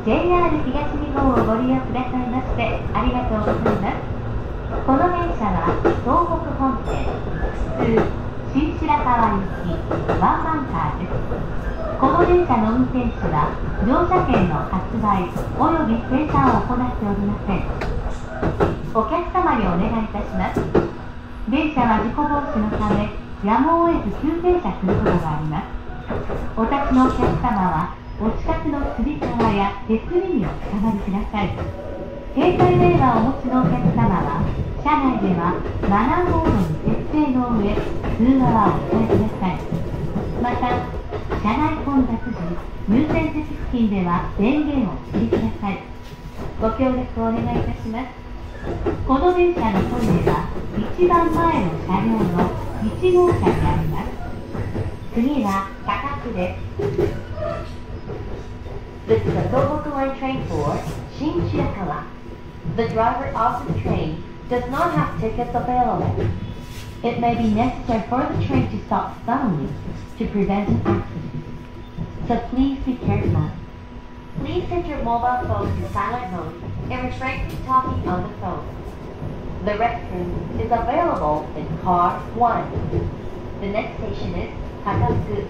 JR 東日本をご利用くださいましてありがとうございます。この電車は東北本線普通新白河行きワンマンカーです。この電車の運転士は乗車券の発売および生産を行っておりません。お客様にお願いいたします。電車は事故防止のためやむを得ず急停車することがあります。お立ちのお客様はお近くのつり革や手すりにおつかまりください。携帯電話をお持ちのお客様は車内ではマナーモードに設定の上通話はお控えください。また車内混雑時優先席付近では電源をお切りください。ご協力をお願いいたします。この電車のトイレは一番前の車両の1号車にあります。次は高久です。This is a Tohoku Line train for Shin Shirakawa. The driver of the train does not have tickets available. It may be necessary for the train to stop suddenly to prevent an accident. So please be careful. Please set your mobile phone to silent mode and refrain from talking on the phone. The restroom is available in car 1. The next station is Takaku.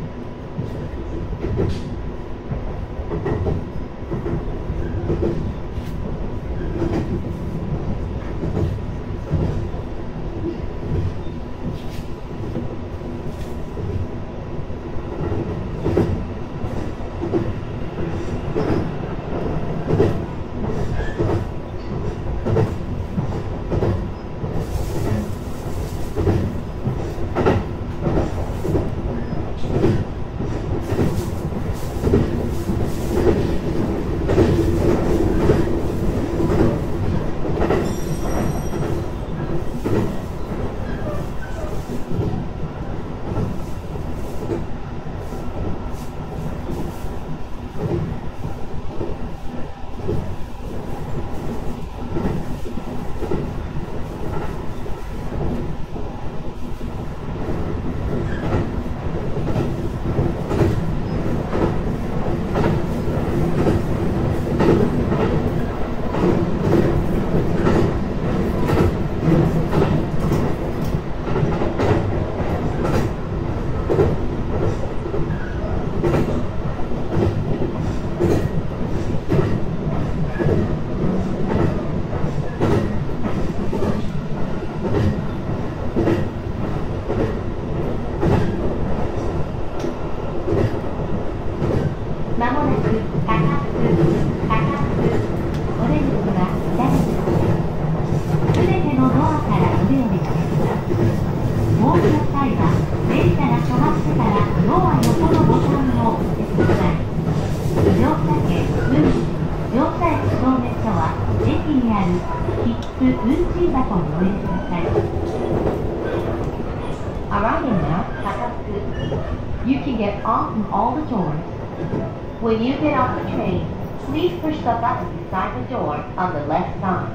'When you get off the train, please push the button beside the door on the left side.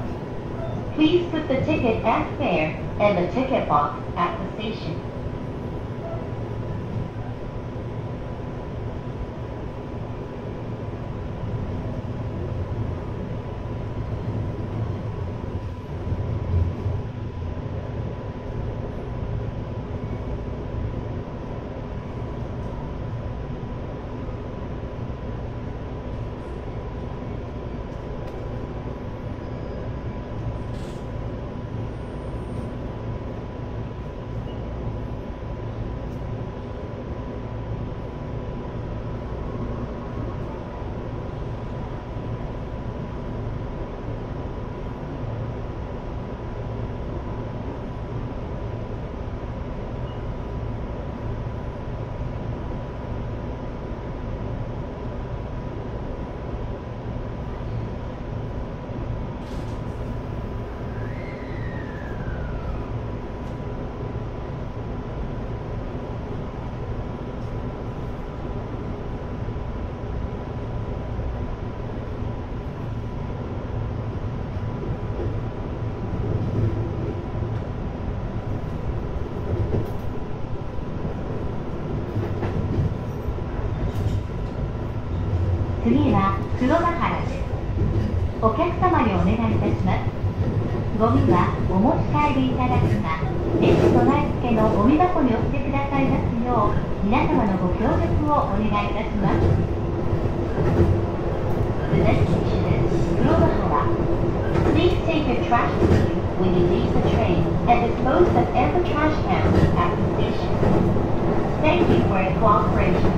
Please put the ticket and fare in the ticket box at the station. 次は黒田原です。お客様にお願いいたします。ゴミはお持ち帰りいただくか、駅備え付けのゴミ箱にお捨てくださいますよう、皆様のご協力をお願いいたします。The next station is Kurohara. Please take your trash with you when you leave the train and dispose of every trash can at the station. Thank you for your cooperation.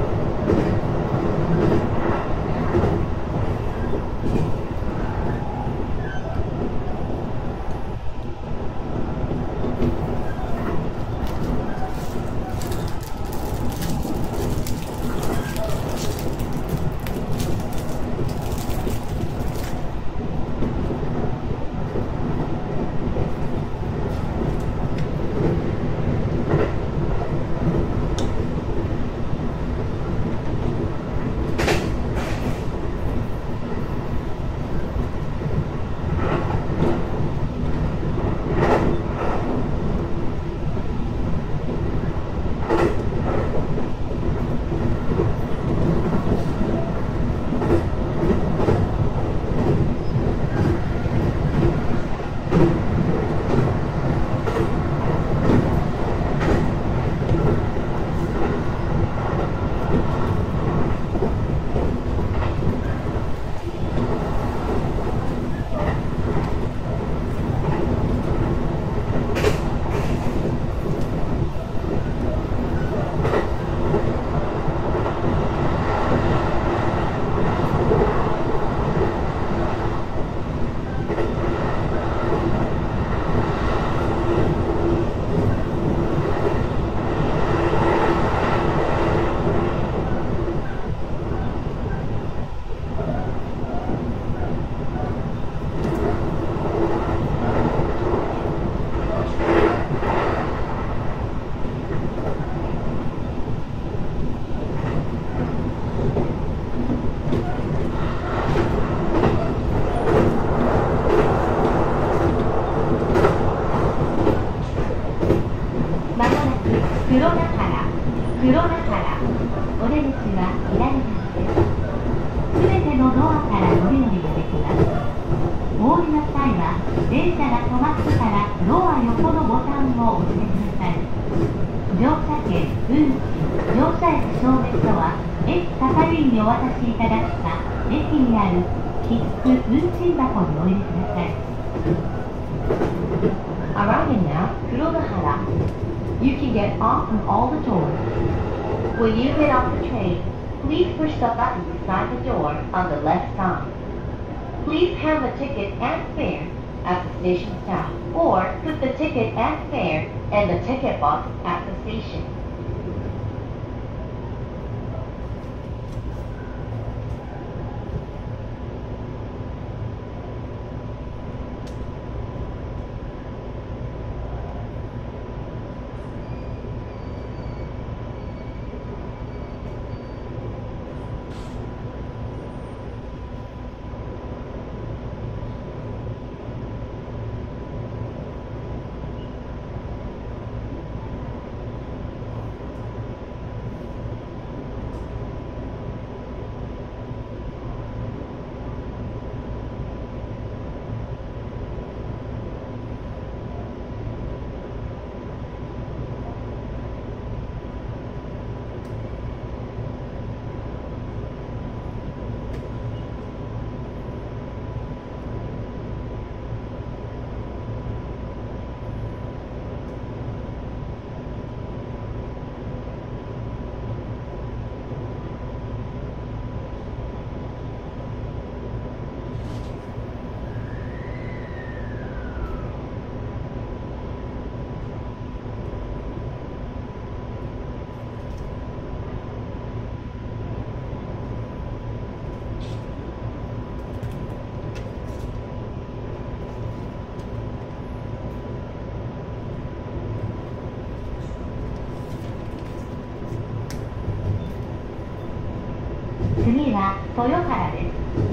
次は豊原です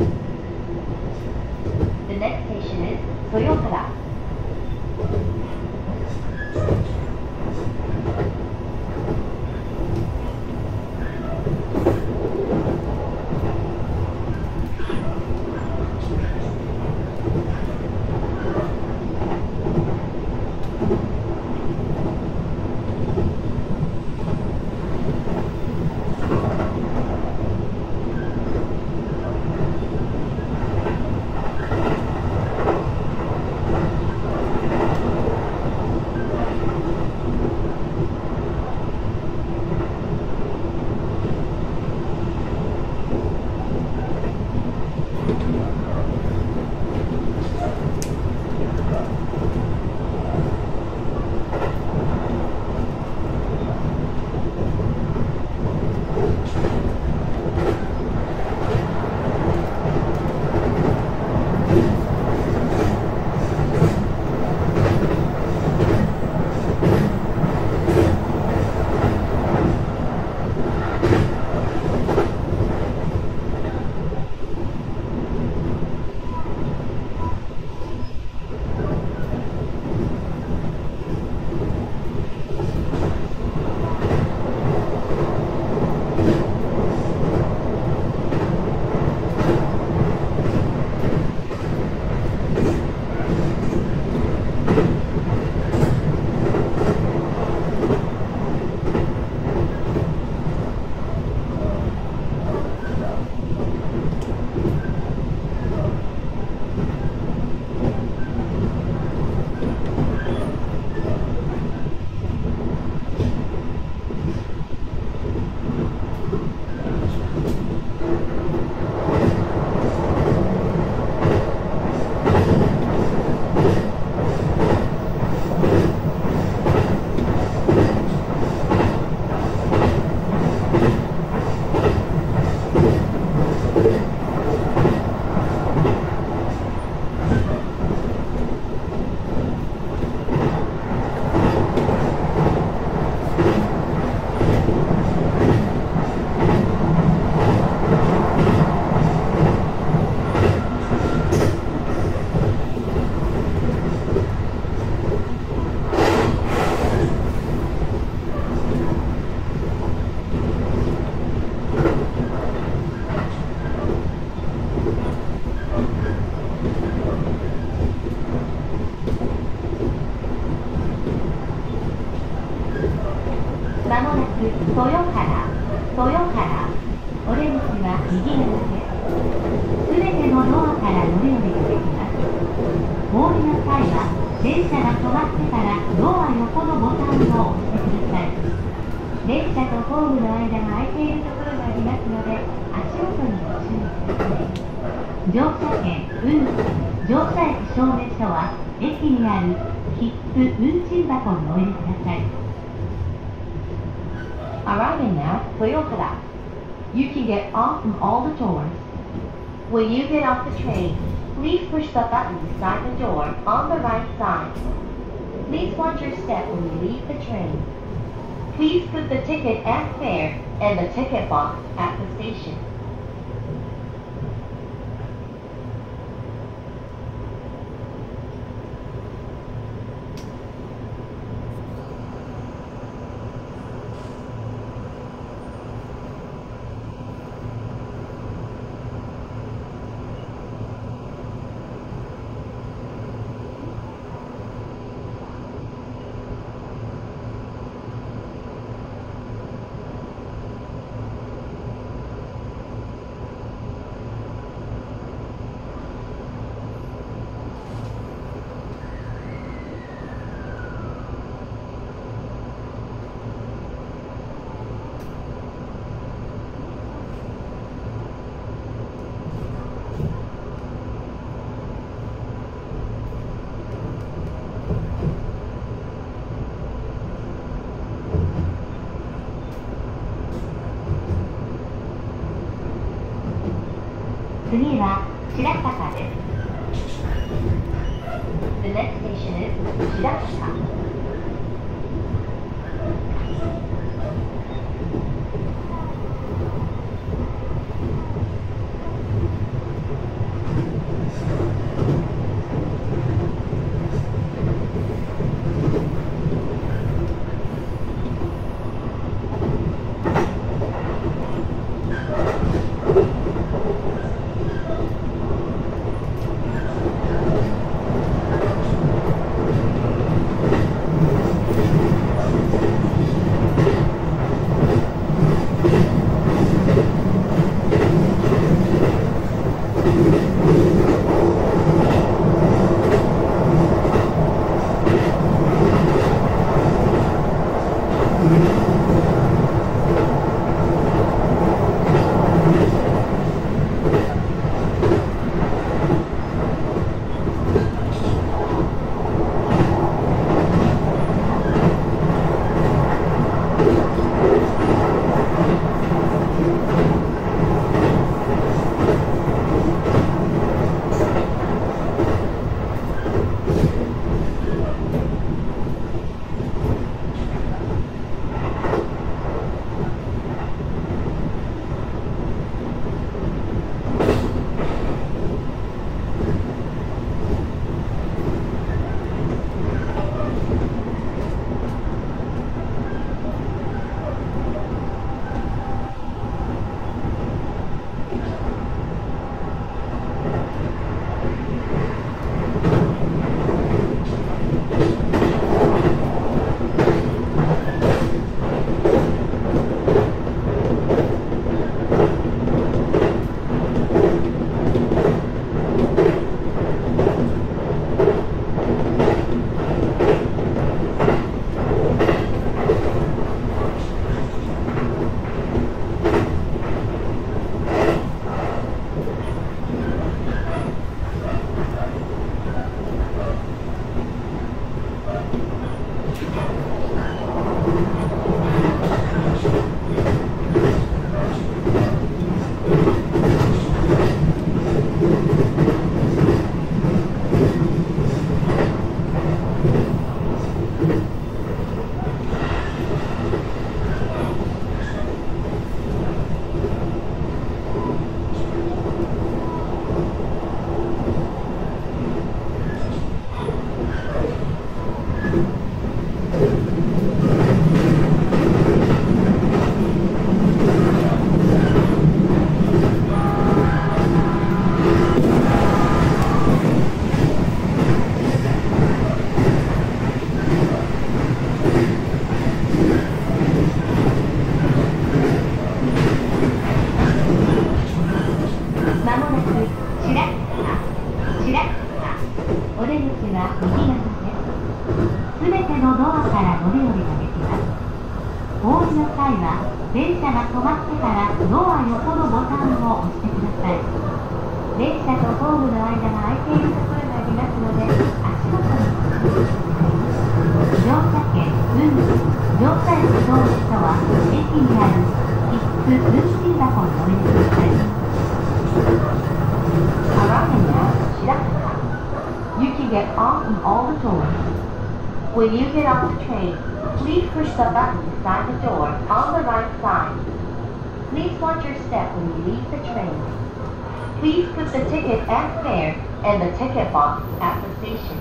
。The next station is 豊原。 なく豊原お出口は右側です。すべてのドアから乗り降りができます。お降りの際は電車が止まってからドア横のボタンを押してください。電車とホームの間が空いているところがありますので足元にご注意ください。乗車券、運賃、乗車駅証明書は駅にある切符運賃箱にお入れください。Arriving now, Toyota. You can get off from all the doors. When you get off the train, please push the button beside the door on the right side. Please watch your step when you leave the train. Please put the ticket and fare in the ticket box at the station.次は白坂です。The next station is 白坂。 は、電車が止まってからドア横のボタンを押してください。電車とホームの間が空いているところがありますので、足元にご注意ください。乗車券、乗車駅当日とは、駅にある切符分身箱にお入れください。Arriving at Shiraka. You can get off from all the doors. When you get off the train, please push the button beside the door on the right side. Please watch your step when you leave the train. Please put the ticket and fare in the ticket box at the station.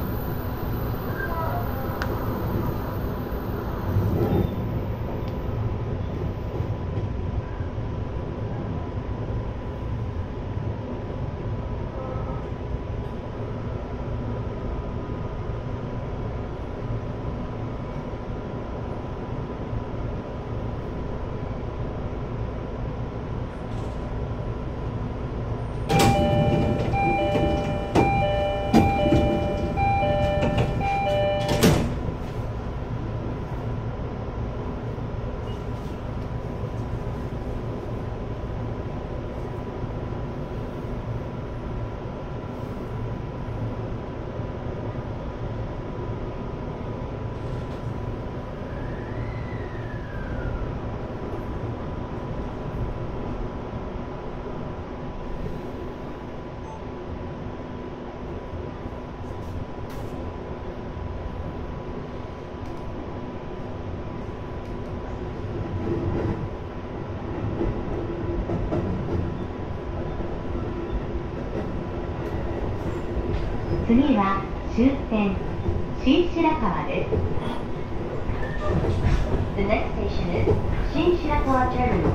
次は終点新白河です。The next station is 新白河 Terminal.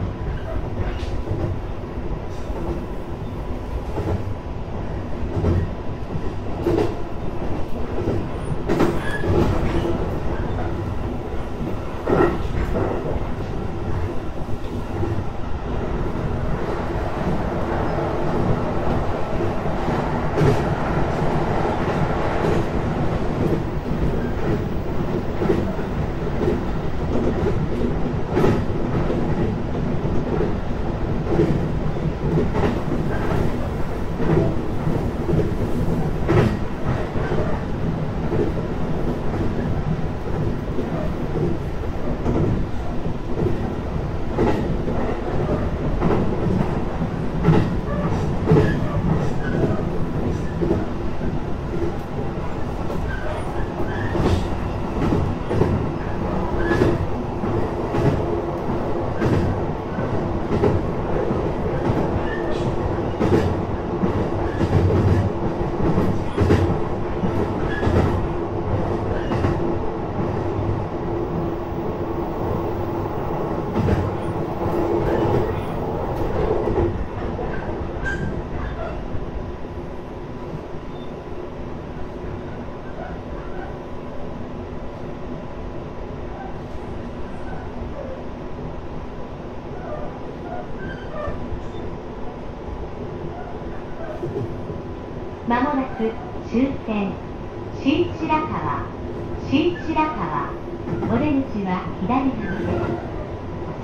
まもなく終点新白河。新白河お出口は左側です。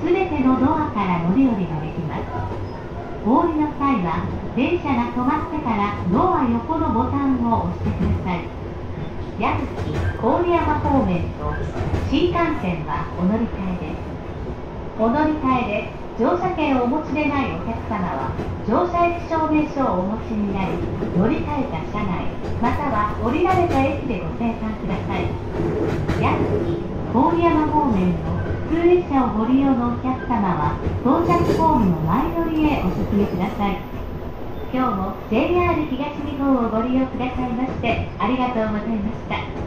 すべてのドアから乗り降りができます。お降りの際は電車が止まってからドア横のボタンを押してください。矢吹、郡山方面と新幹線はお乗り換えです。お乗り換えで乗車券をお持ちでないお客様は乗車駅証明書をお持ちになり、乗り換えた車内または降りられた駅でご精算ください。矢吹、郡山方面の普通列車をご利用のお客様は到着ホームの前乗りへお進みください。今日も JR 東日本をご利用くださいましてありがとうございました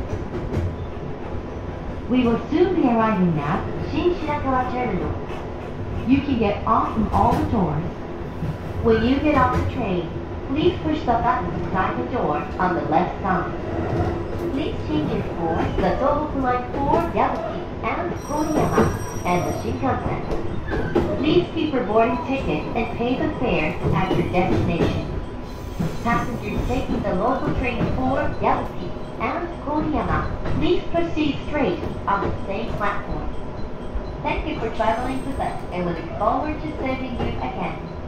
。We will soon be arriving at 新白河 Terminal. You can get off from all the doors. When you get off the train, please push the button beside the door on the left side. Please change it for the Tohoku Line 4 Yabuki and Koriyama and the Shinkansen. Please keep your boarding ticket and pay the fare at your destination. Passengers taking the local train 4 Yabuki and Koriyama, please proceed straight on the same platform. Thank you for traveling with us and we look forward to serving you again.